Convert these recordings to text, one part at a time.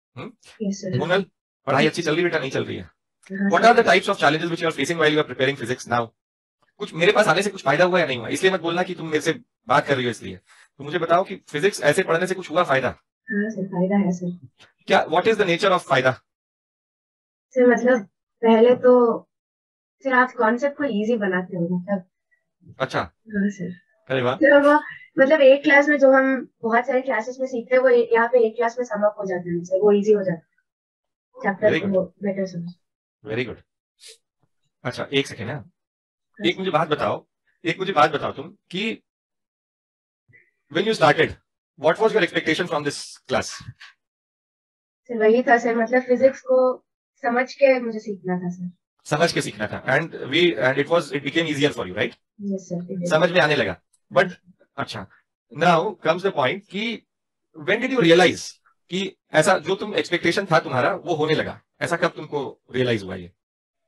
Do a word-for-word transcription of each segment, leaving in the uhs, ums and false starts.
हम्म Yes, sir. Monal, पढ़ाई अच्छी चल रही है बेटा, नहीं चल रही है? हाँ what sir. Are the types of challenges which you are facing while you are preparing physics now? कुछ मेरे पास आने से कुछ फायदा हुआ या नहीं हुआ, इसलिए मत बोलना कि तुम मेरे से बात कर रही हो इसलिए। तो मुझे बताओ कि फिजिक्स ऐसे पढ़ने से कुछ हुआ फायदा? हाँ सर, फायदा है सर। क्या, what is the nature of फायदा? सर मतलब पहले तो सर आप कॉन्सेप्ट को इजी बनाते हो मतलब। अच्छा। हाँ सर। अरे वाह। सर वो मतलब एक क्लास में जो हम बहुत सारे क्लासेस में सीखते हैं वो यहाँ पे एक क्लास में सम अप हो जाता है सर, वो इजी हो जाता है चैप्टर वेरी गुड, को बेटर समझ। Very good. अच्छा एक सेकेंड है, हाँ एक सर। मुझे बात बताओ, एक मुझे बात बताओ तुम कि when you started what was your expectation from this class? Sir वही था सर, मतलब फिजिक्स को समझ के मुझे सीखना था सर। समझ के सीखना था, and we and it was it became easier for you, right? Yes sir. समझ में आने लगा। हाँ बट अच्छा, नाउ कम्स द पॉइंट कि व्हेन डिड यू रियलाइज कि ऐसा जो तुम एक्सपेक्टेशन था तुम्हारा वो होने लगा, ऐसा कब तुमको रियलाइज हुआ ये?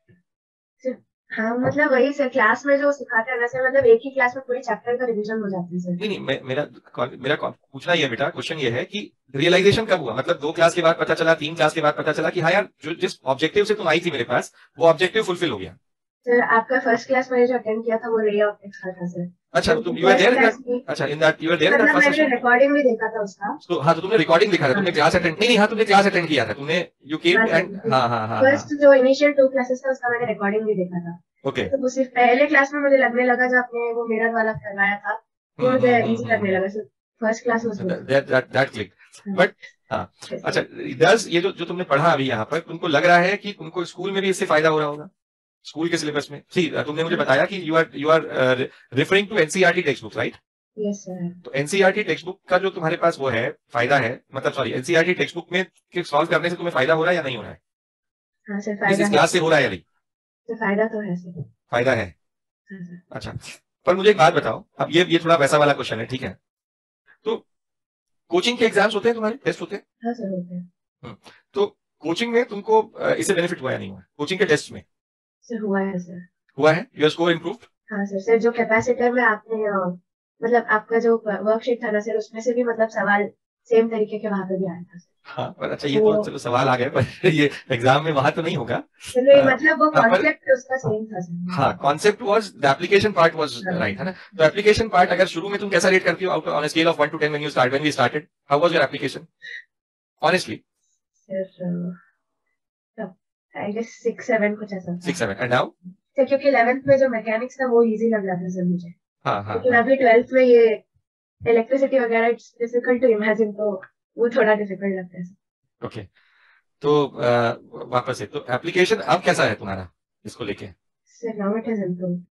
सर। हाँ मतलब वही सर, क्लास में जो सिखाते हैं वैसे मतलब एक ही क्लास में पूरे चैप्टर का रिवीजन हो जाता है सर। नहीं नहीं, मैं मेरा मेरा पूछना ये बेटा, क्वेश्चन ये है कि रियलाइजेशन कब हुआ, मतलब दो क्लास के बाद पता चला, तीन क्लास के बाद पता चला कि हाँ यार, जो जिस ऑब्जेक्टिव से तुम आई थी मेरे पास वो ऑब्जेक्टिव फुलफिल हो गया? सर आपका फर्स्ट क्लास मैंने जो अटेंड किया था वो रे ऑप्टिक्स का था सर। अच्छा, तो क्योंकि तुम you are first there in class that, में अच्छा in that you are there in that मतलब फर्स्ट मैंने सेशन? रिकॉर्डिंग भी देखा था उसका। तो हाँ, तो तुमने रिकॉर्डिंग दिखा था, हाँ तुमने क्लास अटेंड नहीं नहीं हाँ तुमने क्लास अटेंड किया था, तुमने यू केम हाँ सर। एंड हाँ हाँ हाँ हाँ। फर्स्ट जो इनिशियल टू क्लासेस था उसका मैंने रिकॉर्डिंग भी देखा था। ओके। तो वो सिर्फ पहले क्लास में मुझे लगने लगा जब आपने वो मिरर वाला करवाया था वो हम्म मुझे हम्म हम्म इजी लगने हम्म लगा sir. First class was good. That that that click. But हाँ, अच्छा, दस ये जो जो तुमने पढ़ा अभी यहाँ पर, तुमको लग रहा है कि तुमको स्कूल में भी इससे फायदा हो रहा होगा? स्कूल के सिलेबस में सी तुमने मुझे बताया कि you are you are referring to NCERT textbook, right? Yes sir. तो एनसीईआरटी टेक्स्ट बुक का जो तुम्हारे पास वो है फायदा है, मतलब सॉरी, एनसीईआरटी टेक्स्ट बुक में सॉल्व करने से तुम्हें फायदा हो रहा है या नहीं हो रहा है? हाँ सर, इस फायदा इस है क्लास से सर। हो रहा है या नहीं? तो फायदा तो है सर। फायदा है। हाँ सर। अच्छा, पर मुझे एक बात बताओ, अब ये ये थोड़ा वैसा वाला क्वेश्चन है, ठीक है? तो कोचिंग के एग्जाम्स होते हैं, तुम्हारे टेस्ट होते हैं? हाँ सर होते हैं। हम्म, तो कोचिंग में तुमको अ, इससे बेनिफिट हुआ या नहीं हुआ, कोचिंग के टेस्ट में? सर हुआ है सर। हुआ है, योर स्कोर इम्प्रूव? हाँ सर। सर जो कैपेसिटर में आपने अ, मतलब आपका जो वर्कशीट था ना सर उसमें से भी मतलब सवाल सेम तरीके के वहां पे भी आया था सर। हाँ, पर अच्छा ये तो वो चलो सवाल आ गए, पर ये एग्जाम में वहां तो नहीं होगा। चलो अ, ये मतलब वो हाँ, पर कॉन्सेप्ट उसका सेम था सर। हाँ, concept was the application part was right, है ना? तो एप्लीकेशन पार्ट अगर शुरू में तुम कैसा रेट करती हो, out on scale of one to ten, when you start when we started, how was your application honestly? Sir I guess six seven कुछ ऐसा था। Six seven, and now? Sir क्योंकि इलेवेंथ में जो मैकेनिक्स था वो इजी लग रहा था सर मुझे। हाँ हाँ लेकिन हाँ। अभी ट्वेल्थ में ये इलेक्ट्रिसिटी वगैरह इट्स डिफिकल्ट टू इमेजिन, तो वो थोड़ा डिफिकल्ट लगता है सर। ओके, तो अ, वापस से तो एप्लीकेशन अब कैसा है तुम्हारा इसको लेके? Sir now it has improved.